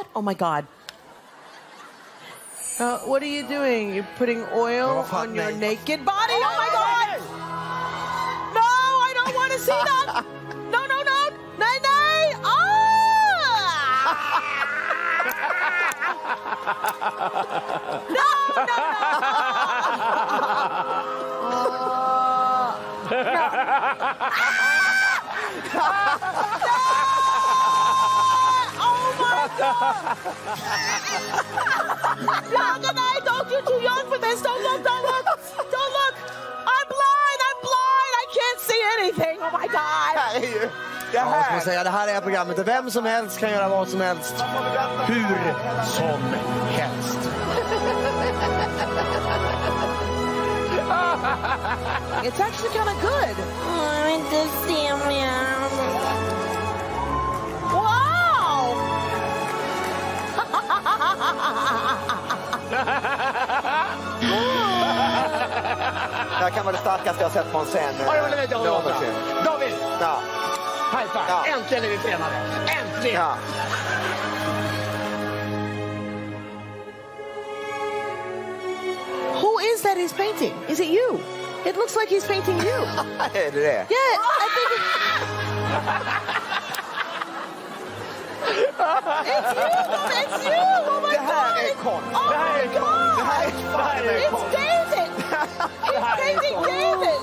that? Oh my God. What are you doing? You're putting oil on your naked body? Oh my God! No, I don't want to see that. No, no, no. Nay, nay. Ah! No, no, no. Don't, you're too young for this. Don't look, don't look. Don't look. I'm blind, I can't see anything. Oh my God. Ja, vad ska man säga? Det här är programmet där vem som helst kan göra vad som helst. Hur som helst. It's actually kind of good. I inte se mer. Wow! Det här kan vara det starkaste jag har sett på en scen. Ja, det var lite någonsin. David! Ja. High five. Ja. Äntligen är vi förenade. Äntligen! Ja. Who is that he's painting? Is it you? It looks like he's painting you. Är det det? Yeah, I think it's you! It's you! Oh my Det här God! är konst. Oh Det här my är konst. God! Det här är fan It's konst. David! He's painting David!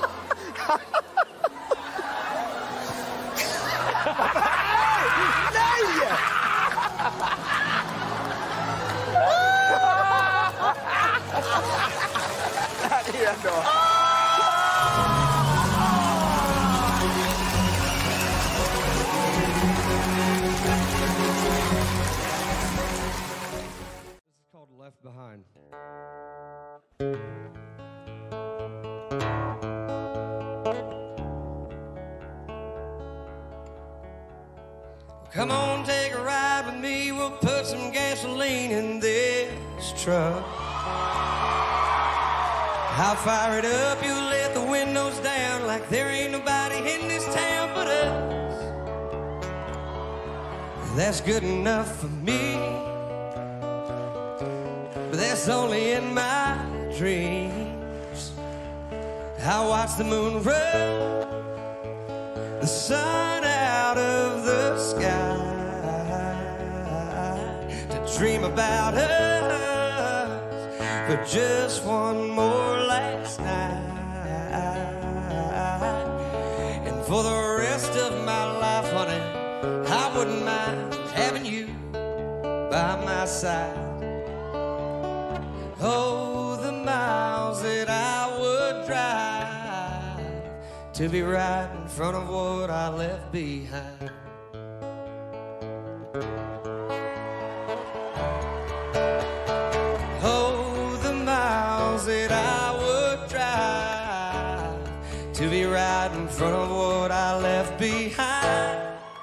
Nej! Det här är ju ändå... Left behind. Come on, take a ride with me. We'll put some gasoline in this truck. I'll fire it up. You let the windows down like there ain't nobody in this town but us. That's good enough for me. But that's only in my dreams. I watch the moon run the sun out of the sky to dream about us for just one more last night. And for the rest of my life, honey, I wouldn't mind having you by my side. Oh, the miles that I would drive to be right in front of what I left behind. Oh, the miles that I would drive to be right in front of what I left behind.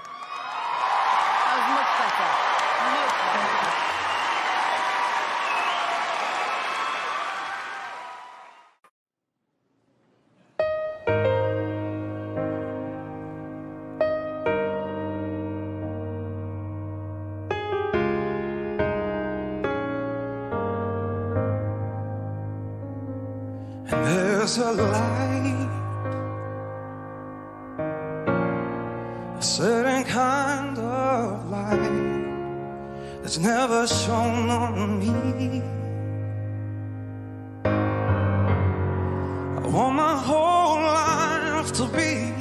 There's a light, a certain kind of light that's never shone on me. I want my whole life to be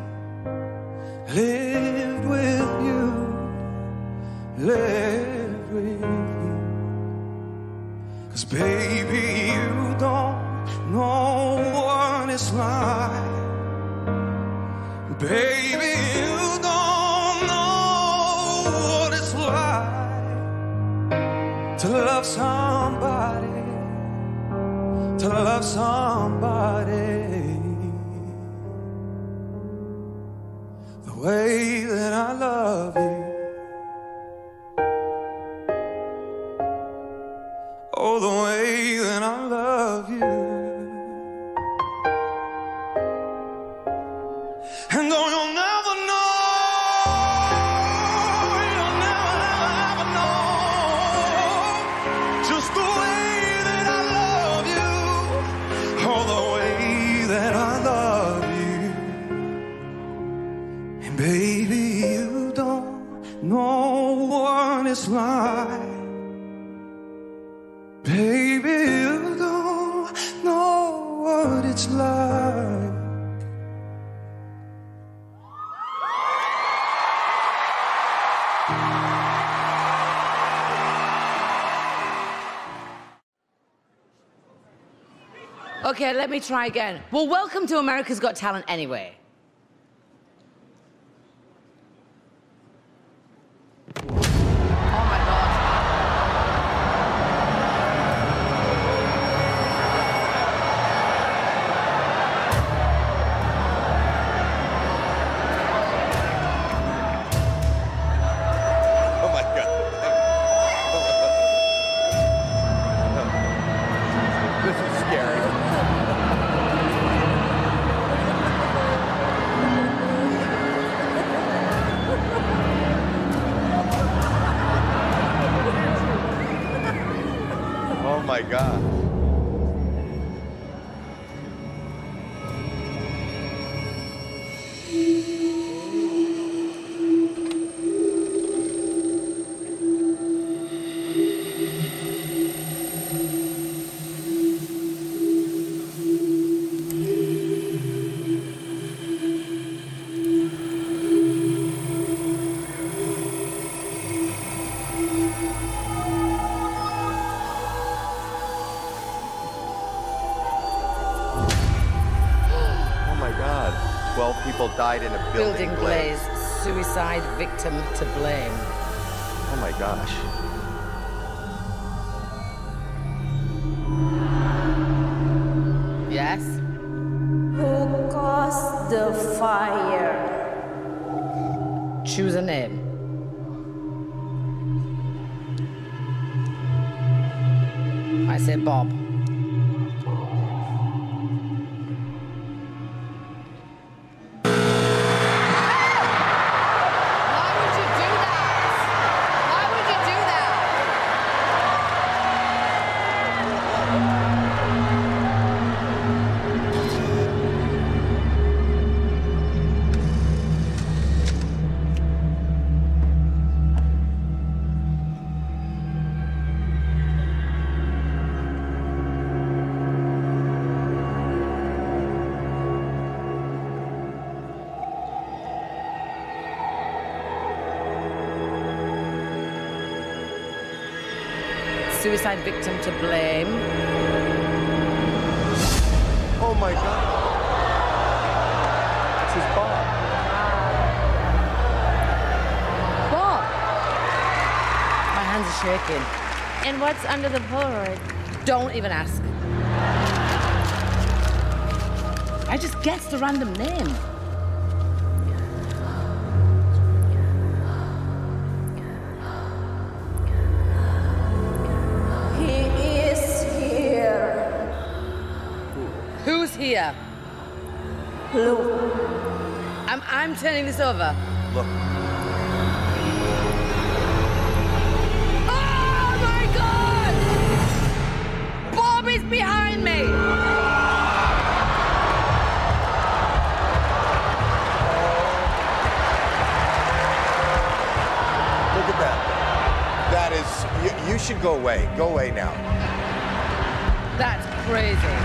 lived with you, lived with you. 'Cause baby, you don't know what it's like. Baby, you don't know what it's like to love somebody, to love somebody the way that I love you. Oh, the way that I love you. And though you'll never know, you'll never ever know promised land. Baby, you don't know what it's like. Okay, let me try again. Well, welcome to America's Got Talent anyway. Oh my God. Oh my God. This is scary. Oh my God. Oh my God. 12 people died in a building blaze. Suicide victim to blame. Oh my gosh. Yes? Who caused the fire? Choose a name. I say Bob. Why would you do that? Why would you do that? Suicide victim to blame. Oh my God. This is Bob. Bob! My hands are shaking. And what's under the Polaroid? Don't even ask. I just guessed a random name. He is here. Who's here? Look. I'm turning this over. Look. Oh my God! Bob is behind me! Look at that. That is, you should go away. Go away now. That's crazy.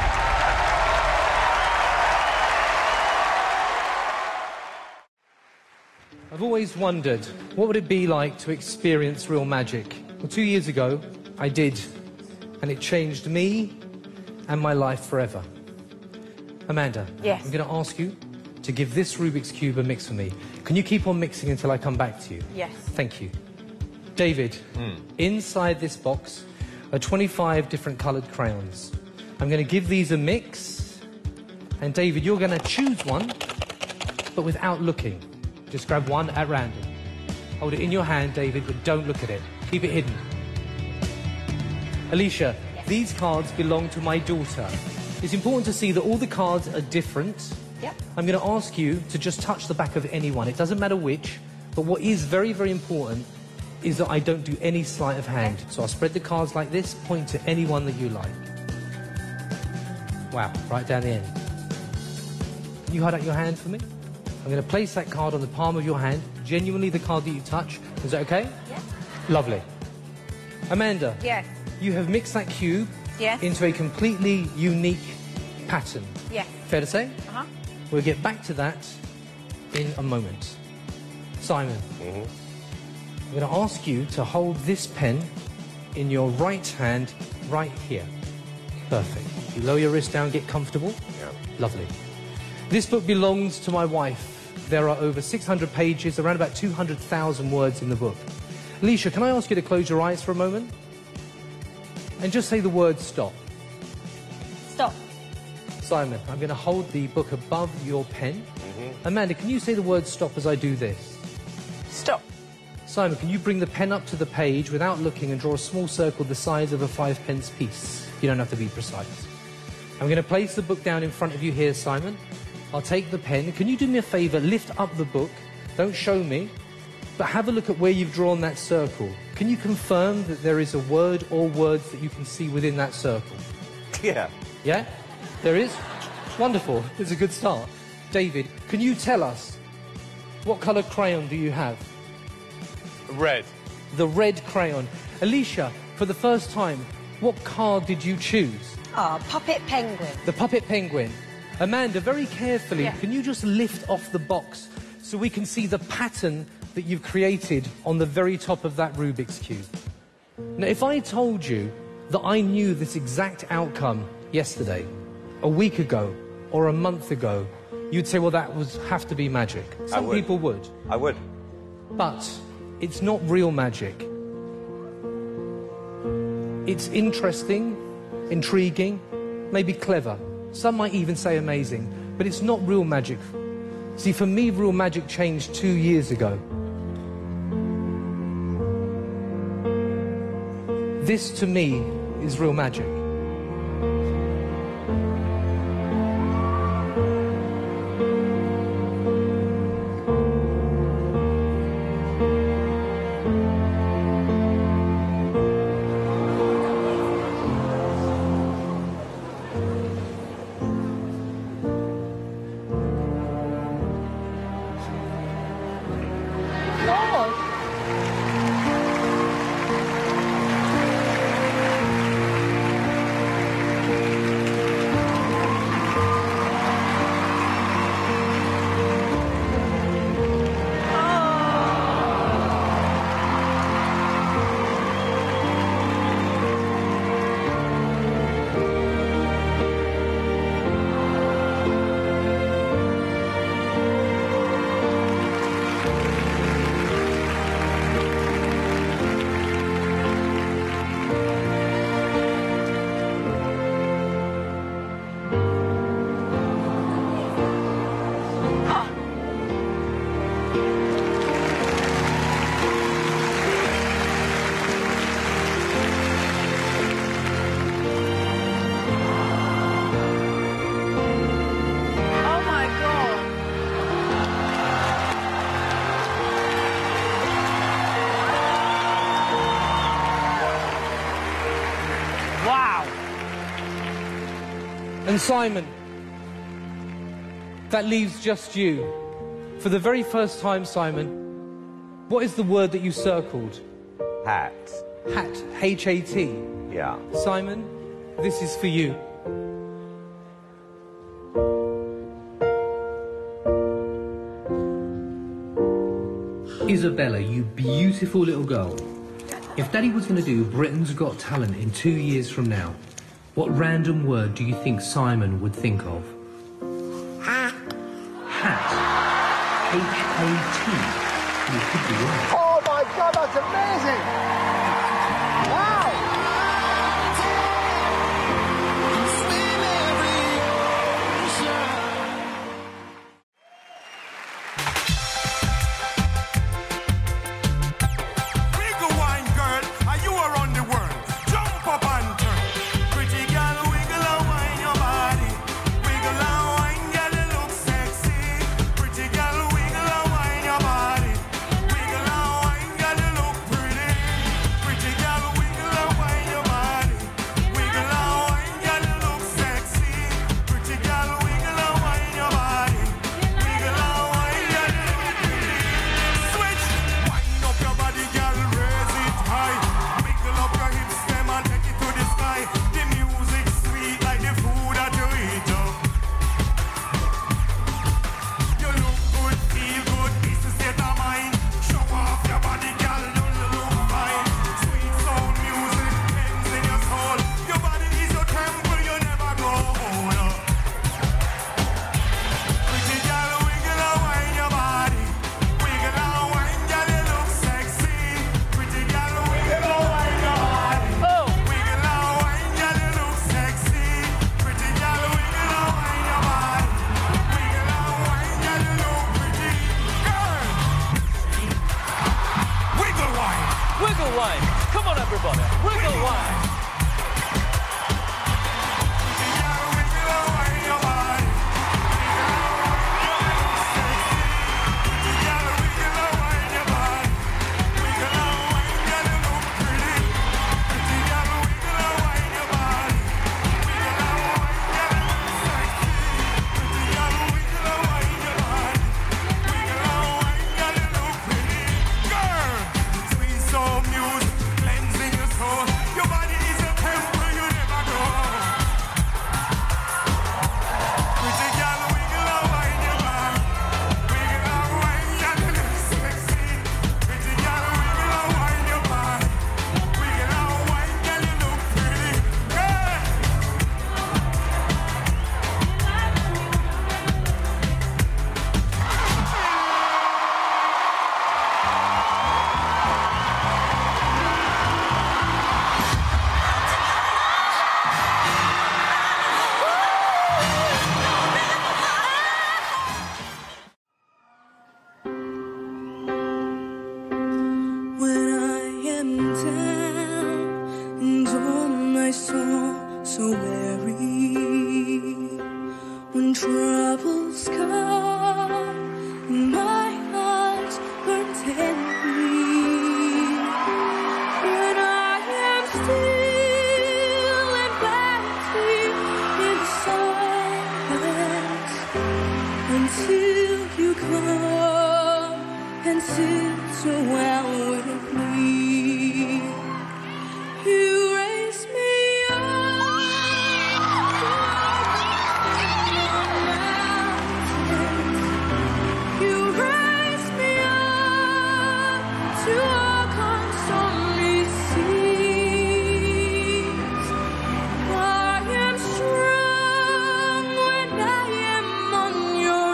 I've always wondered, what would it be like to experience real magic? Well, 2 years ago, I did, and it changed me and my life forever. Amanda, Yes. I'm going to ask you to give this Rubik's Cube a mix for me. Can you keep on mixing until I come back to you? Yes. Thank you. David, inside this box are 25 different coloured crayons. I'm going to give these a mix, and David, you're going to choose one, but without looking. Just grab one at random. Hold it in your hand, David, but don't look at it. Keep it hidden. Alicia, these cards belong to my daughter. It's important to see that all the cards are different. Yep. I'm going to ask you to just touch the back of any one. It doesn't matter which, but what is very, very important is that I don't do any sleight of hand. So I'll spread the cards like this, point to any one that you like. Wow, right down the end. Can you hold out your hand for me? I'm going to place that card on the palm of your hand, genuinely the card that you touch. Is that okay? Yeah. Lovely. Amanda. Yes. You have mixed that cube Yes. into a completely unique pattern. Yes. Fair to say? Uh-huh. We'll get back to that in a moment. Simon, I'm going to ask you to hold this pen in your right hand right here. Perfect. You lower your wrist down, get comfortable. Yeah. Lovely. This book belongs to my wife. There are over 600 pages, around about 200,000 words in the book. Alicia, can I ask you to close your eyes for a moment? And just say the word stop. Stop. Simon, I'm going to hold the book above your pen. Amanda, can you say the word stop as I do this? Stop. Simon, can you bring the pen up to the page without looking and draw a small circle the size of a 5-pence piece? You don't have to be precise. I'm going to place the book down in front of you here, Simon. I'll take the pen. Can you do me a favour? Lift up the book. Don't show me. But have a look at where you've drawn that circle. Can you confirm that there is a word or words that you can see within that circle? Yeah. Yeah? There is? Wonderful. It's a good start. David, can you tell us what coloured crayon do you have? Red. The red crayon. Alicia, for the first time, what card did you choose? Ah, puppet penguin. The puppet penguin. Amanda, very carefully, can you just lift off the box so we can see the pattern that you've created on the very top of that Rubik's Cube? Now, if I told you that I knew this exact outcome yesterday, a week ago, or a month ago, you'd say, well, that would have to be magic. Some people would. I would. But it's not real magic. It's interesting, intriguing, maybe clever. Some might even say amazing, but it's not real magic. See, for me, real magic changed 2 years ago. This, to me, is real magic. And Simon, that leaves just you. For the very first time, Simon, what is the word that you circled? Hat. Hat. H-A-T. Yeah. Simon, this is for you. Isabella, you beautiful little girl. If Daddy was going to do Britain's Got Talent in 2 years from now, what random word do you think Simon would think of? Hat. Hat. H-A-T. You could be right. Oh my God, that's amazing! Wow! sit so well with me. You raise me up you raise me up to walk on stormy seas. I am strong when I am on your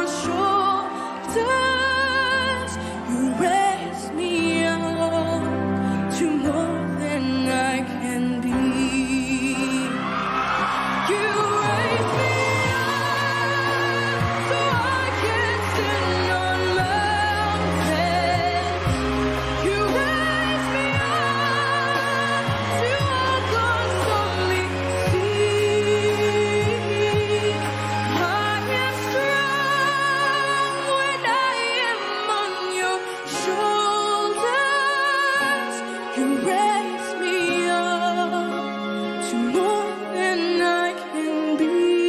shoulders. You raise me up to more than I can be. You raise me up so I can stand on mountains. You raise me up to walk on stormy seas. I am strong when I am on your shoulders. You raise me up to more than I can be.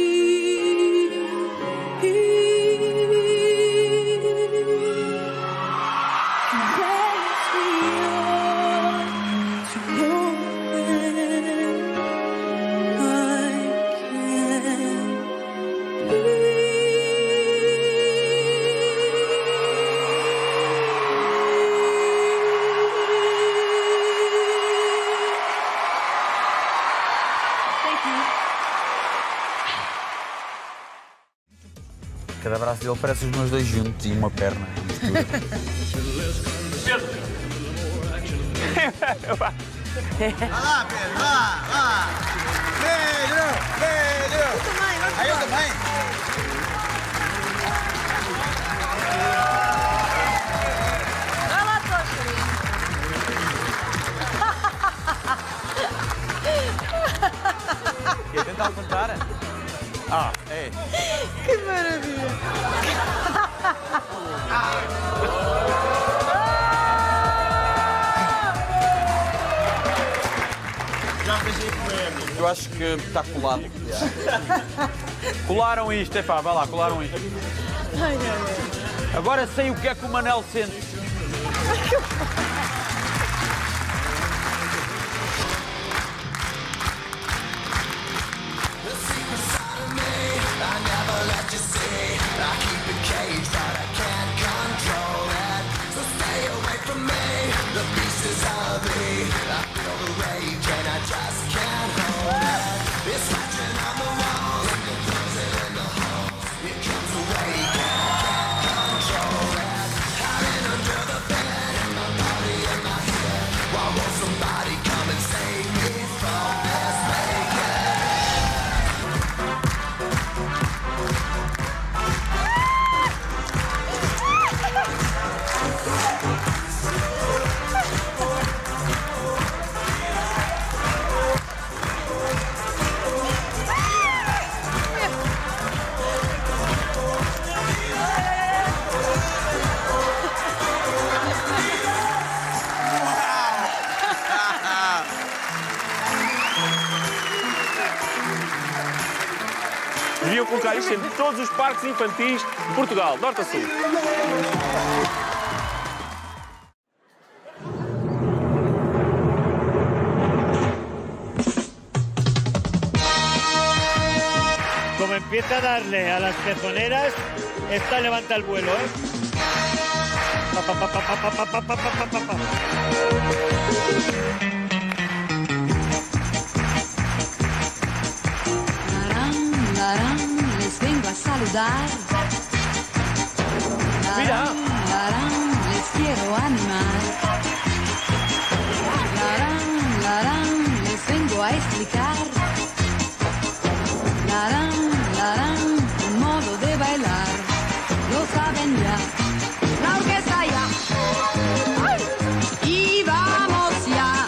You raise me up to more than I can Cada braço dele parece os meus dois juntos e uma perna. Vai lá, Pedro, vá. Pedro. Aí eu também. Vai lá, Tocha. Quer tentar contar? É. Que maravilha! Eu acho que está colado. Colaram isto, epá, vai lá, colaram isto. Ai. Agora sei o que é que o Manel sente. Deviam colocar isto em todos os parques infantis de Portugal, norte a sul. Como empieza a darle a las pezoneras, esta levanta el vuelo, ¿eh? Les vengo a saludar. Mira. Les quiero animar. Les vengo a explicar. Un modo de bailar. Lo saben ya. La orquesta ya. Y vamos ya.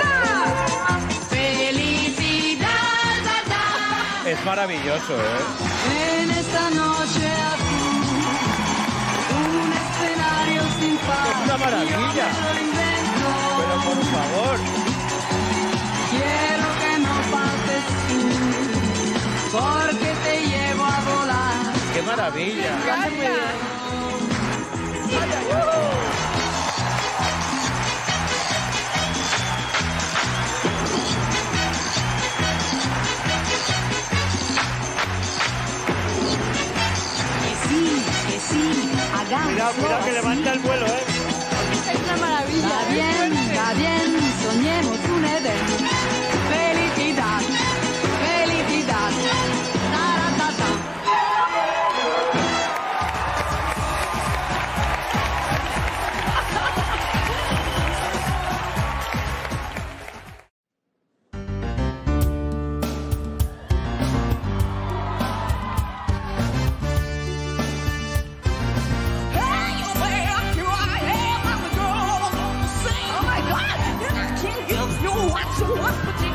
Felicidad. Es maravilloso, ¿eh? En esta noche azul, un escenario sin par. Es una maravilla. Pero por favor. Quiero que no faltes tú, porque te llevo a volar. ¡Qué maravilla! cuidado que levanta el vuelo, ¿eh? Es una maravilla. Va bien, soñemos un evento. Felicidad, felicidad. Taratata. What you want, but